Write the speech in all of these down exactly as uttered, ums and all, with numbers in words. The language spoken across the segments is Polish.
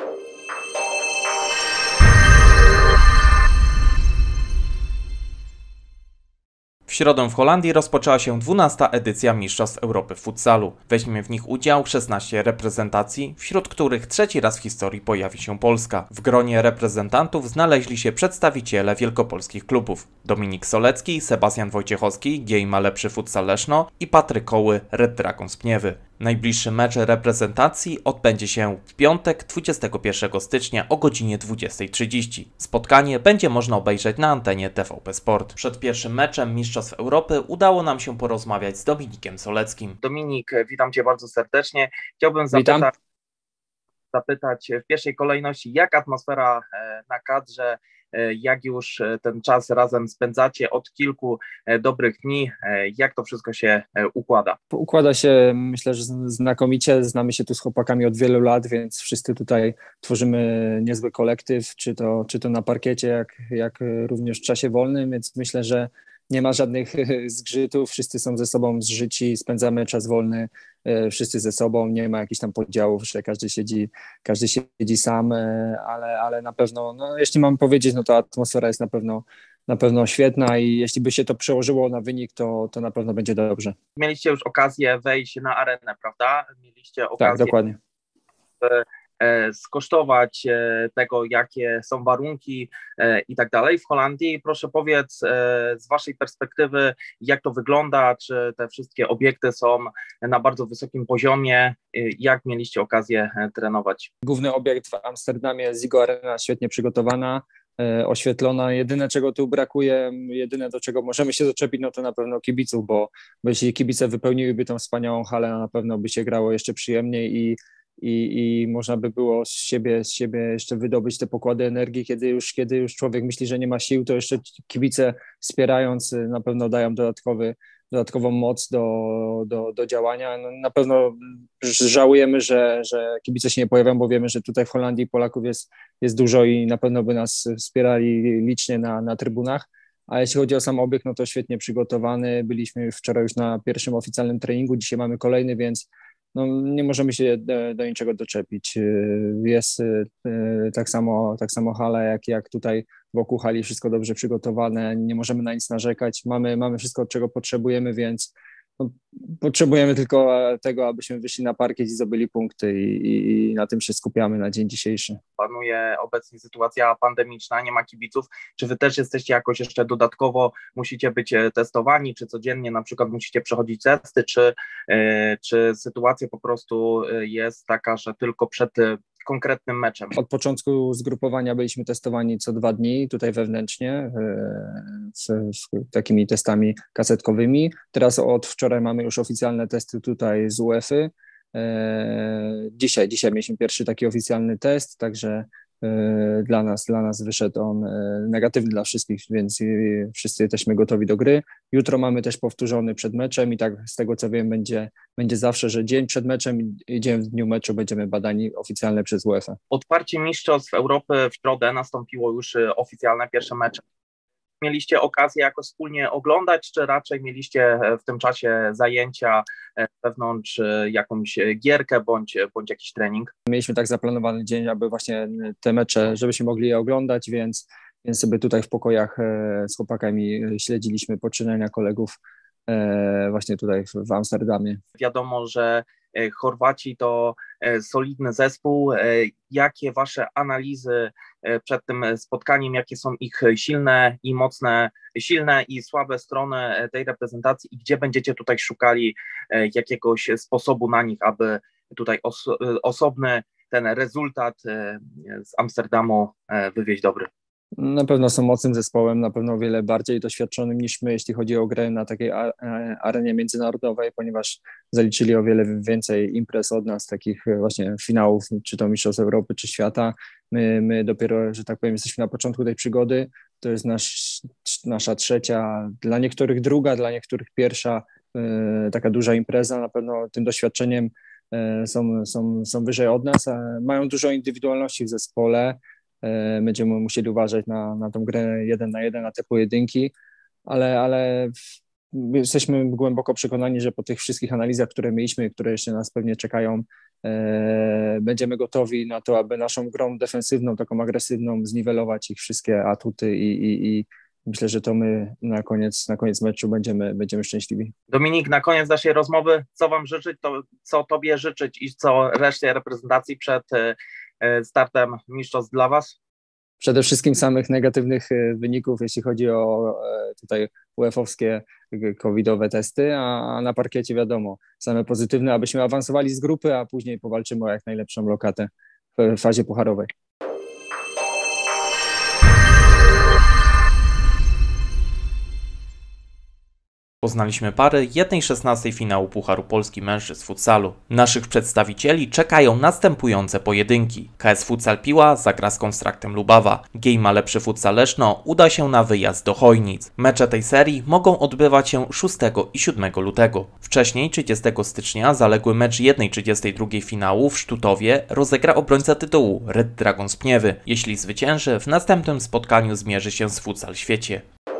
W środę w Holandii rozpoczęła się dwunasta edycja Mistrzostw Europy w futsalu. Weźmie w nich udział szesnaście reprezentacji, wśród których trzeci raz w historii pojawi się Polska. W gronie reprezentantów znaleźli się przedstawiciele wielkopolskich klubów: Dominik Solecki, Sebastian Wojciechowski, G I M Lepszy Futsal Leszno i Patryk Koły, Red Dragon z Pniewy. Najbliższy mecz reprezentacji odbędzie się w piątek dwudziestego pierwszego stycznia o godzinie dwudziestej trzydzieści. Spotkanie będzie można obejrzeć na antenie T V P Sport. Przed pierwszym meczem Mistrzostw Europy udało nam się porozmawiać z Dominikiem Soleckim. Dominik, witam Cię bardzo serdecznie. Chciałbym zapytać, zapytać w pierwszej kolejności, jak atmosfera na kadrze, jak już ten czas razem spędzacie od kilku dobrych dni, jak to wszystko się układa? Układa się, myślę, że znakomicie. Znamy się tu z chłopakami od wielu lat, więc wszyscy tutaj tworzymy niezły kolektyw, czy to, czy to na parkiecie, jak, jak również w czasie wolnym, więc myślę, że nie ma żadnych zgrzytów, wszyscy są ze sobą zżyci, spędzamy czas wolny wszyscy ze sobą, nie ma jakichś tam podziałów, że każdy siedzi, każdy siedzi sam, ale, ale na pewno, no jeśli mam powiedzieć, no to atmosfera jest na pewno, na pewno świetna i jeśli by się to przełożyło na wynik, to, to na pewno będzie dobrze. Mieliście już okazję wejść na arenę, prawda? Mieliście okazję. Tak, dokładnie. Skosztować tego, jakie są warunki i tak dalej w Holandii. Proszę powiedz z Waszej perspektywy, jak to wygląda, czy te wszystkie obiekty są na bardzo wysokim poziomie, jak mieliście okazję trenować? Główny obiekt w Amsterdamie, Ziggo Arena, świetnie przygotowana, oświetlona. Jedyne, czego tu brakuje, jedyne, do czego możemy się doczepić, no to na pewno kibiców, bo, bo jeśli kibice wypełniłyby tą wspaniałą halę, na pewno by się grało jeszcze przyjemniej i I, i można by było z siebie, z siebie jeszcze wydobyć te pokłady energii, kiedy już, kiedy już człowiek myśli, że nie ma sił, to jeszcze kibice wspierając na pewno dają dodatkowy, dodatkową moc do, do, do działania. No, na pewno żałujemy, że, że kibice się nie pojawią, bo wiemy, że tutaj w Holandii Polaków jest, jest dużo i na pewno by nas wspierali licznie na, na trybunach. A jeśli chodzi o sam obiekt, no to świetnie przygotowany. Byliśmy wczoraj już na pierwszym oficjalnym treningu, dzisiaj mamy kolejny, więc no, nie możemy się do, do niczego doczepić. Jest tak samo, tak samo hala, jak, jak tutaj wokół hali, wszystko dobrze przygotowane, nie możemy na nic narzekać, mamy, mamy wszystko, czego potrzebujemy, więc no, potrzebujemy tylko tego, abyśmy wyszli na parkiet i zdobyli punkty i, i, i na tym się skupiamy na dzień dzisiejszy. Panuje obecnie sytuacja pandemiczna, nie ma kibiców. Czy wy też jesteście jakoś jeszcze dodatkowo, musicie być testowani, czy codziennie na przykład musicie przechodzić testy, czy, czy sytuacja po prostu jest taka, że tylko przed konkretnym meczem? Od początku zgrupowania byliśmy testowani co dwa dni tutaj wewnętrznie z, z takimi testami kasetkowymi. Teraz od wczoraj mamy już oficjalne testy tutaj z UEFA. Dzisiaj, dzisiaj mieliśmy pierwszy taki oficjalny test, także dla nas, dla nas wyszedł on negatywny dla wszystkich, więc wszyscy jesteśmy gotowi do gry. Jutro mamy też powtórzony przed meczem i tak z tego co wiem będzie, będzie zawsze, że dzień przed meczem i dzień w dniu meczu będziemy badani oficjalnie przez UEFA. Otwarcie Mistrzostw Europy w środę nastąpiło już oficjalne pierwsze mecze. Mieliście okazję jakoś wspólnie oglądać, czy raczej mieliście w tym czasie zajęcia wewnątrz, jakąś gierkę bądź, bądź jakiś trening? Mieliśmy tak zaplanowany dzień, aby właśnie te mecze, żebyśmy mogli je oglądać, więc, więc sobie tutaj w pokojach z chłopakami śledziliśmy poczynania kolegów właśnie tutaj w, w Amsterdamie. Wiadomo, że Chorwaci to solidny zespół. Jakie wasze analizy przed tym spotkaniem, jakie są ich silne i mocne, silne i słabe strony tej reprezentacji i gdzie będziecie tutaj szukali jakiegoś sposobu na nich, aby tutaj oso- osobny ten rezultat z Amsterdamu wywieźć dobry? Na pewno są mocnym zespołem, na pewno o wiele bardziej doświadczonym niż my, jeśli chodzi o grę na takiej arenie międzynarodowej, ponieważ zaliczyli o wiele więcej imprez od nas, takich właśnie finałów, czy to Mistrzostw Europy, czy świata. My, my dopiero, że tak powiem, jesteśmy na początku tej przygody. To jest nasz, nasza trzecia, dla niektórych druga, dla niektórych pierwsza taka duża impreza. Na pewno tym doświadczeniem są, są, są wyżej od nas. Mają dużo indywidualności w zespole. Będziemy musieli uważać na, na tą grę jeden na jeden, na te pojedynki, ale, ale jesteśmy głęboko przekonani, że po tych wszystkich analizach, które mieliśmy, które jeszcze nas pewnie czekają, e, będziemy gotowi na to, aby naszą grą defensywną, taką agresywną, zniwelować ich wszystkie atuty i, i, i myślę, że to my na koniec, na koniec meczu będziemy, będziemy szczęśliwi. Dominik, na koniec naszej rozmowy, co Wam życzyć, to co Tobie życzyć i co reszcie reprezentacji przed startem mistrzostw dla Was? Przede wszystkim samych negatywnych wyników, jeśli chodzi o tutaj U E F-owskie covidowe testy, a na parkiecie wiadomo, same pozytywne, abyśmy awansowali z grupy, a później powalczymy o jak najlepszą lokatę w fazie pucharowej. Poznaliśmy pary jednej szesnastej finału Pucharu Polski mężczyzn w futsalu. Naszych przedstawicieli czekają następujące pojedynki. K S Futsal Piła zagra z Konstraktem Lubawa. Gejma Lepszy Futsal Leszno uda się na wyjazd do Chojnic. Mecze tej serii mogą odbywać się szóstego i siódmego lutego. Wcześniej, trzydziestego stycznia, zaległy mecz jednej trzydziestej drugiej finału w Sztutowie rozegra obrońca tytułu Red Dragon z Pniewy. Jeśli zwycięży, w następnym spotkaniu zmierzy się z Futsal Świecie.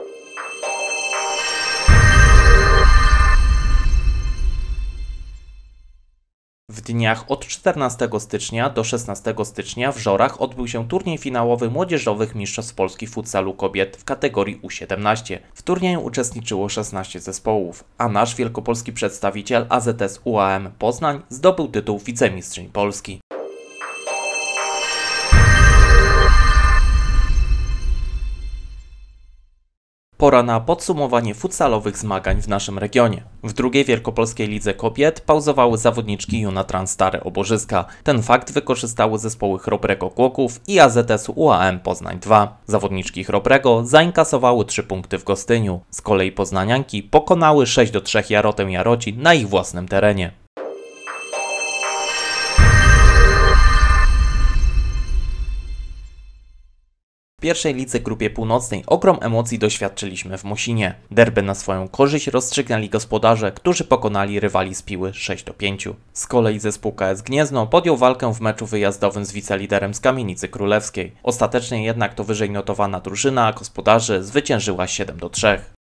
W dniach od czternastego stycznia do szesnastego stycznia w Żorach odbył się turniej finałowy młodzieżowych mistrzostw Polski futsalu kobiet w kategorii U siedemnaście. W turnieju uczestniczyło szesnaście zespołów, a nasz wielkopolski przedstawiciel A Z S U A M Poznań zdobył tytuł wicemistrzyń Polski. Pora na podsumowanie futsalowych zmagań w naszym regionie. W drugiej wielkopolskiej lidze kobiet pauzowały zawodniczki Juna Transstare Oborzyska. Ten fakt wykorzystały zespoły Chrobrego Głogów i A Z S U A M Poznań dwa. Zawodniczki Chrobrego zainkasowały trzy punkty w Gostyniu. Z kolei poznanianki pokonały sześć do trzech Jarotę Jarocin na ich własnym terenie. W pierwszej lidze grupie północnej ogrom emocji doświadczyliśmy w Mosinie. Derby na swoją korzyść rozstrzygnęli gospodarze, którzy pokonali rywali z Piły sześć do pięciu. Z kolei zespół K S Gniezno podjął walkę w meczu wyjazdowym z wiceliderem z Kamienicy Królewskiej. Ostatecznie jednak to wyżej notowana drużyna gospodarzy zwyciężyła siedem do trzech.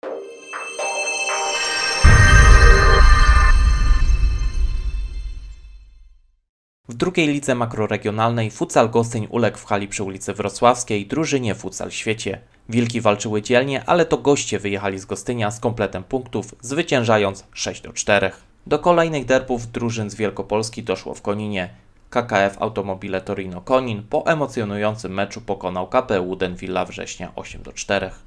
W drugiej lidze makroregionalnej Futsal Gostyń uległ w hali przy ulicy Wrocławskiej drużynie Futsal Świecie. Wilki walczyły dzielnie, ale to goście wyjechali z Gostynia z kompletem punktów, zwyciężając sześć do czterech. Do kolejnych derbów drużyn z Wielkopolski doszło w Koninie. K K F Automobile Torino Konin po emocjonującym meczu pokonał K P U Denvilla Września osiem do czterech.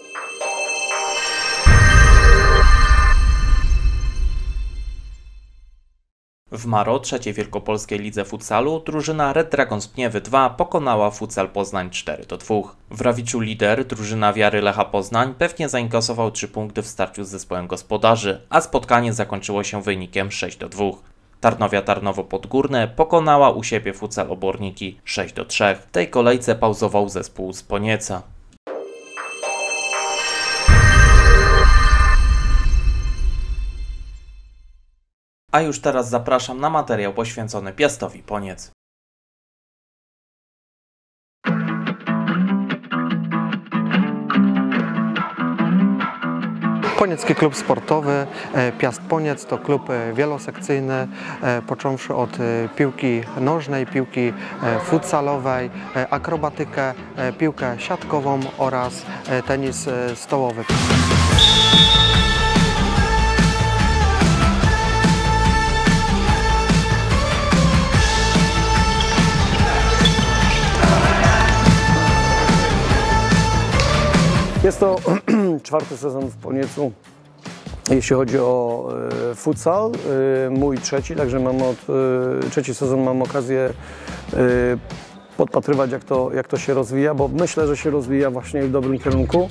W Maro, trzeciej wielkopolskiej lidze futsalu, drużyna Red Dragon z Pniewy dwa pokonała Futsal Poznań cztery do dwóch. W Rawiczu lider, drużyna Wiary Lecha Poznań, pewnie zainkasował trzy punkty w starciu z zespołem gospodarzy, a spotkanie zakończyło się wynikiem sześć do dwóch. Tarnowia Tarnowo Podgórne pokonała u siebie Futsal Oborniki sześć do trzech. W tej kolejce pauzował zespół z Ponieca. A już teraz zapraszam na materiał poświęcony Piastowi Poniec. Poniecki Klub Sportowy Piast Poniec to klub wielosekcyjny, począwszy od piłki nożnej, piłki futsalowej, akrobatykę, piłkę siatkową oraz tenis stołowy. Jest to czwarty sezon w Poniecu, jeśli chodzi o e, futsal, e, mój trzeci, także mam od, e, trzeci sezon mam okazję e, podpatrywać jak to, jak to się rozwija, bo myślę, że się rozwija właśnie w dobrym kierunku.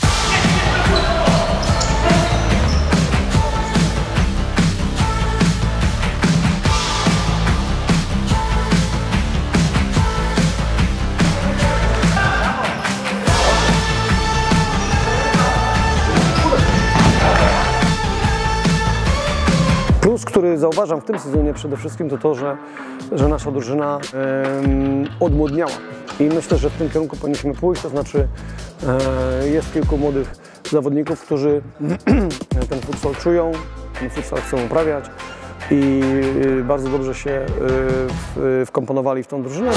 Plus, który zauważam w tym sezonie przede wszystkim, to to, że, że nasza drużyna e, odmłodniała. I myślę, że w tym kierunku powinniśmy pójść, to znaczy e, jest kilku młodych zawodników, którzy ten futsal czują, ten futsal chcą uprawiać i bardzo dobrze się wkomponowali w tą drużynę.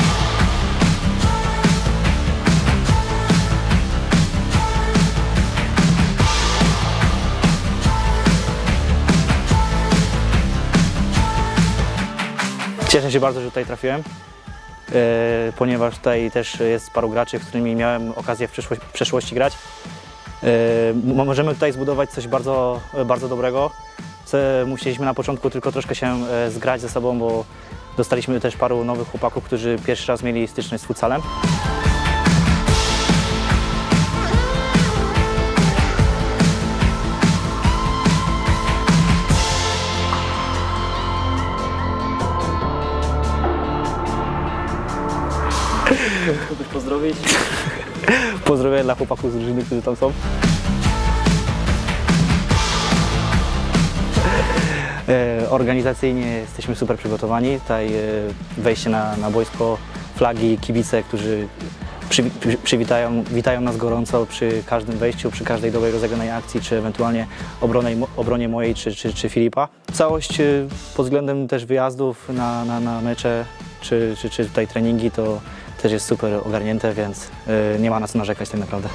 Cieszę się bardzo, że tutaj trafiłem, yy, ponieważ tutaj też jest paru graczy, z którymi miałem okazję w przeszłości, w przeszłości grać. Yy, możemy tutaj zbudować coś bardzo, bardzo dobrego. Musieliśmy na początku tylko troszkę się zgrać ze sobą, bo dostaliśmy też paru nowych chłopaków, którzy pierwszy raz mieli styczność z futsalem. Kogoś pozdrowić? Pozdrowienia dla chłopaków z drużyny, którzy tam są. Organizacyjnie jesteśmy super przygotowani. Tutaj wejście na, na boisko, flagi, kibice, którzy przy, przy, przywitają, witają nas gorąco przy każdym wejściu, przy każdej dobrej rozegranej akcji, czy ewentualnie obronie, obronie mojej czy, czy, czy Filipa. Całość pod względem też wyjazdów na, na, na mecze czy, czy, czy tutaj treningi to też jest super ogarnięte, więc nie ma na co narzekać tak naprawdę.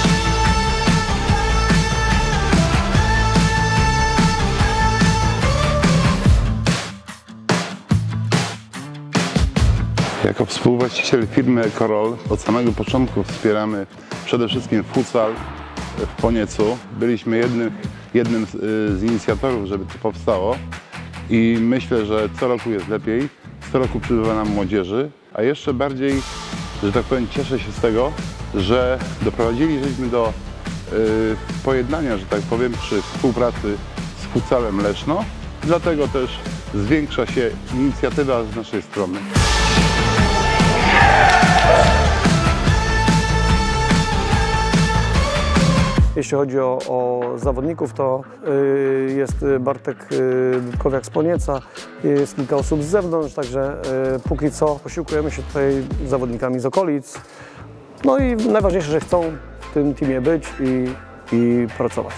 Jako współwłaściciel firmy Ekorol od samego początku wspieramy przede wszystkim futsal w Poniecu. Byliśmy jednym, jednym z, z inicjatorów, żeby to powstało i myślę, że co roku jest lepiej, co roku przybywa nam młodzieży, a jeszcze bardziej, że tak powiem, cieszę się z tego, że doprowadziliśmy do y, pojednania, że tak powiem, przy współpracy z futsalem Leszno, dlatego też zwiększa się inicjatywa z naszej strony. Jeśli chodzi o, o zawodników, to y, jest Bartek y, Dudkowiak z Ponieca, jest kilka osób z zewnątrz, także y, póki co posiłkujemy się tutaj zawodnikami z okolic. No i najważniejsze, że chcą w tym teamie być i, i pracować.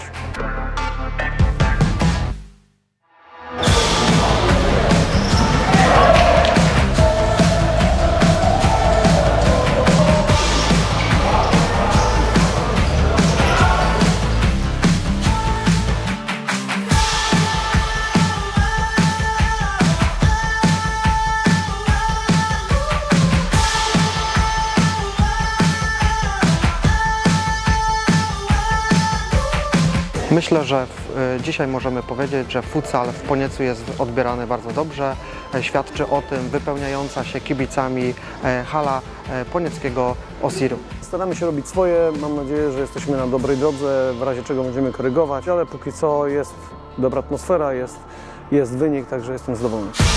Myślę, że w, dzisiaj możemy powiedzieć, że futsal w Poniecu jest odbierany bardzo dobrze. Świadczy o tym wypełniająca się kibicami hala ponieckiego Osiru. Staramy się robić swoje, mam nadzieję, że jesteśmy na dobrej drodze, w razie czego będziemy korygować, ale póki co jest dobra atmosfera, jest, jest wynik, także jestem zadowolony.